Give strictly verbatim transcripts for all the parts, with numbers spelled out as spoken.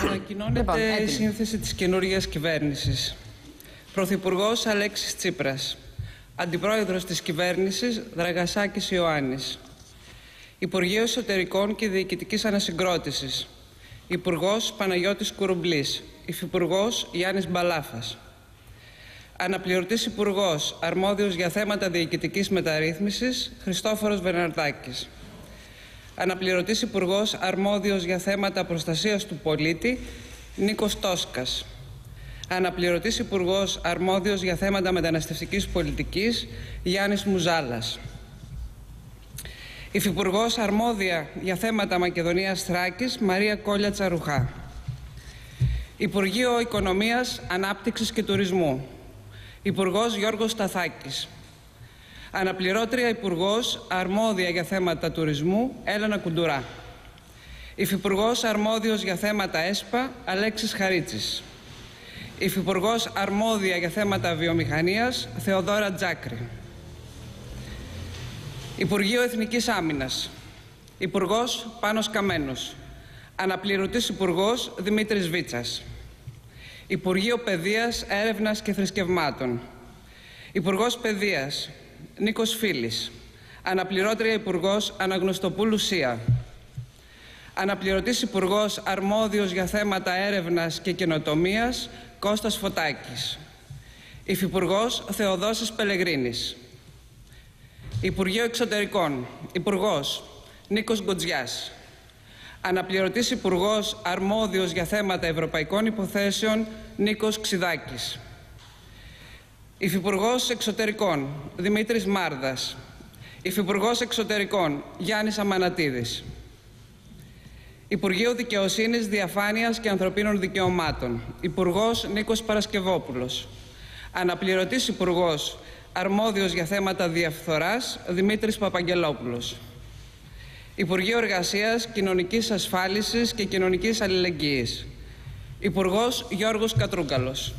Ανακοινώνεται η σύνθεση της καινούργιας κυβέρνησης. Πρωθυπουργός Αλέξης Τσίπρας. Αντιπρόεδρος της κυβέρνησης Δραγασάκης Ιωάννης. Υπουργείο Εσωτερικών και Διοικητικής Ανασυγκρότησης. Υπουργός Παναγιώτης Κουρουμπλής. Υφυπουργός Γιάννης Μπαλάφας. Αναπληρωτής Υπουργός αρμόδιος για θέματα διοικητικής μεταρρύθμισης Χριστόφορος Βερναρδάκης. Αναπληρωτής Υπουργός αρμόδιος για θέματα προστασίας του πολίτη Νίκος Τόσκας. Αναπληρωτής Υπουργός αρμόδιος για θέματα μεταναστευτικής πολιτικής Γιάννης Μουζάλας. Υφυπουργός αρμόδια για θέματα Μακεδονίας Θράκης Μαρία Κόλια Τσαρουχά. Υπουργείο Οικονομίας, Ανάπτυξης και Τουρισμού Υπουργός Γιώργος Σταθάκης. Αναπληρώτρια Υπουργός αρμόδια για θέματα τουρισμού Έλενα Κουντουρά. Υφυπουργός αρμόδιος για θέματα ΕΣΠΑ Αλέξης Χαρίτσης. Υφυπουργός αρμόδια για θέματα βιομηχανίας Θεοδόρα Τζάκρη. Υπουργείο Εθνικής Άμυνας Υπουργός Πάνος Καμένος. Αναπληρωτής Υπουργός Δημήτρης Βίτσας. Υπουργείο Παιδείας, Έρευνας και Θρησκευμάτων Υπουργός Παιδείας Νίκος Φίλης. Αναπληρώτρια Υπουργός Αναγνωστοπούλου Σία. Αναπληρωτής Υπουργός αρμόδιος για θέματα έρευνας και καινοτομίας Κώστας Φωτάκης. Υφυπουργός Θεοδόσης Πελεγρίνης. Υπουργείο Εξωτερικών Υπουργός Νίκος Γκοτζιάς. Αναπληρωτής Υπουργός αρμόδιος για θέματα ευρωπαϊκών υποθέσεων Νίκος Ξιδάκης. Υφυπουργός Εξωτερικών Δημήτρης Μάρδας. Υφυπουργός Εξωτερικών Γιάννης Αμανατίδης. Υπουργείο Δικαιοσύνης, Διαφάνειας και Ανθρωπίνων Δικαιωμάτων Υπουργός Νίκος Παρασκευόπουλος. Αναπληρωτής Υπουργός αρμόδιος για θέματα διαφθοράς Δημήτρης Παπαγγελόπουλος. Υπουργείο Εργασίας, Κοινωνικής Ασφάλισης και Κοινωνικής Αλληλεγγύης Υπουργός Γιώργος Κατρούγκαλος.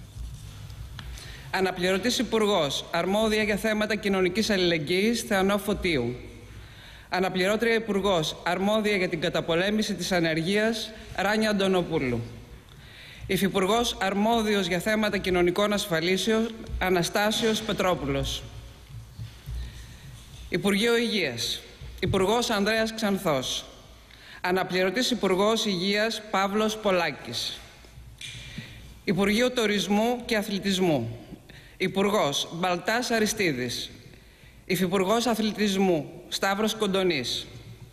Αναπληρωτής Υπουργός αρμόδια για θέματα κοινωνικής αλληλεγγύης Θεανό Φωτίου. Αναπληρώτρια Υπουργός αρμόδια για την καταπολέμηση της ανεργίας Ράνια Αντωνοπούλου. Υφυπουργός αρμόδιος για θέματα κοινωνικών ασφαλίσεων Αναστάσιος Πετρόπουλος. Υπουργείο Υγείας Υπουργός Ανδρέας Ξανθός. Αναπληρωτής Υπουργός Υγείας Παύλος Πολάκης. Υπουργείο Τουρισμού και Αθλητισμού Υπουργός Μπαλτάς Αριστίδης. Υφυπουργός Αθλητισμού Σταύρος Κοντονής.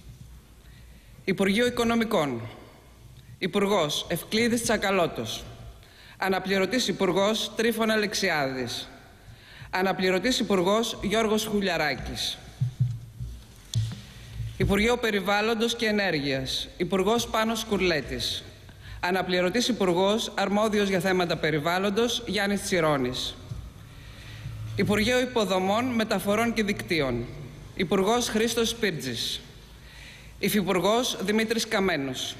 Υπουργείο Οικονομικών Υπουργός Ευκλήδης Τσακαλώτος. Αναπληρωτής Υπουργός Τρίφων Αλεξιάδης. Αναπληρωτής Υπουργός Γιώργος Χουλιαράκης. Υπουργείο Περιβάλλοντος και Ενέργειας Υπουργός Πάνος Κουρλέτης. Αναπληρωτής Υπουργός αρμόδιος για θέματα περιβάλλοντος Γιάννης Τσιρώνης. Υπουργείο Υποδομών, Μεταφορών και Δικτύων Υπουργός Χρήστος Σπίρτζης. Υφυπουργός Δημήτρης Καμένος.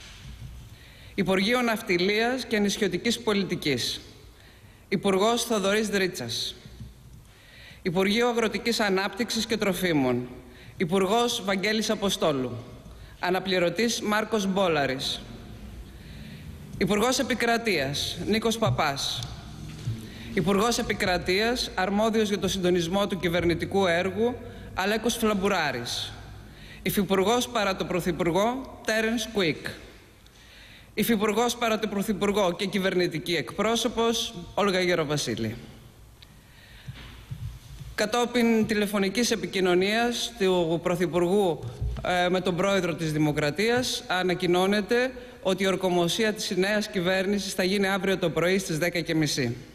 Υπουργείο Ναυτιλίας και Νησιωτικής Πολιτικής Υπουργός Θοδωρής Δρίτσας. Υπουργείο Αγροτικής Ανάπτυξης και Τροφίμων Υπουργός Βαγγέλης Αποστόλου. Αναπληρωτής Μάρκος Μπόλαρης. Υπουργός Επικρατείας Νίκος Παπάς. Υπουργός Επικρατείας αρμόδιος για το συντονισμό του κυβερνητικού έργου Αλέκος Φλαμπουράρης. Υφυπουργός παρά το Πρωθυπουργό Τέρενς Κουίκ. Υφυπουργός παρά το Πρωθυπουργό και κυβερνητική εκπρόσωπος Όλγα Γεροβασίλη. Κατόπιν τηλεφωνικής επικοινωνίας του Πρωθυπουργού ε, με τον Πρόεδρο της Δημοκρατίας ανακοινώνεται ότι η ορκομοσία της νέας κυβέρνησης θα γίνει αύριο το πρωί στις δέκα και μισή.